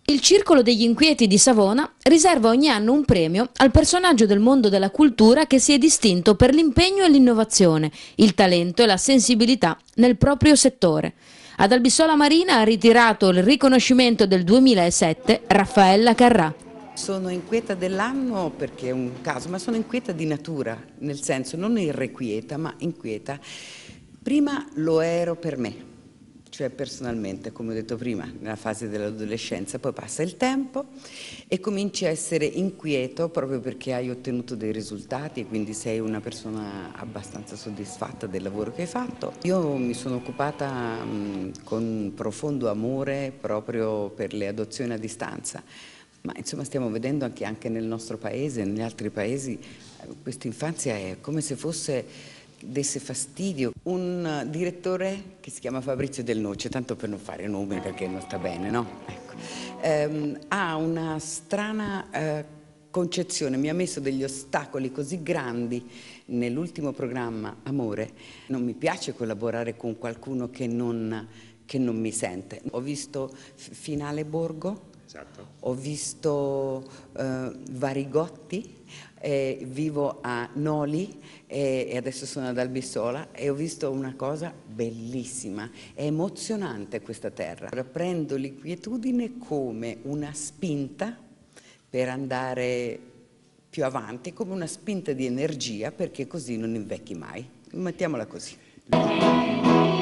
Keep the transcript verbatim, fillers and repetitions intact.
Il Circolo degli Inquieti di Savona riserva ogni anno un premio al personaggio del mondo della cultura che si è distinto per l'impegno e l'innovazione, il talento e la sensibilità nel proprio settore. Ad Albissola Marina ha ritirato il riconoscimento del duemilasette Raffaella Carrà. Sono inquieta dell'anno perché è un caso, ma sono inquieta di natura, nel senso non irrequieta, ma inquieta. Prima lo ero per me, cioè personalmente, come ho detto prima, nella fase dell'adolescenza, poi passa il tempo e cominci a essere inquieto proprio perché hai ottenuto dei risultati e quindi sei una persona abbastanza soddisfatta del lavoro che hai fatto. Io mi sono occupata mh, con profondo amore proprio per le adozioni a distanza. Ma insomma stiamo vedendo anche, anche nel nostro paese, negli altri paesi, questa infanzia è come se fosse, desse fastidio. Un direttore che si chiama Fabrizio Del Noce, tanto per non fare nomi perché non sta bene, no? Ecco. ehm, ha una strana eh, concezione, mi ha messo degli ostacoli così grandi nell'ultimo programma Amore. Non mi piace collaborare con qualcuno che non, che non mi sente. Ho visto Finale Borgo. Esatto. Ho visto eh, Varigotti, eh, vivo a Noli eh, e adesso sono ad Albissola e ho visto una cosa bellissima, è emozionante questa terra. Prendo l'inquietudine come una spinta per andare più avanti, come una spinta di energia perché così non invecchi mai. Mettiamola così.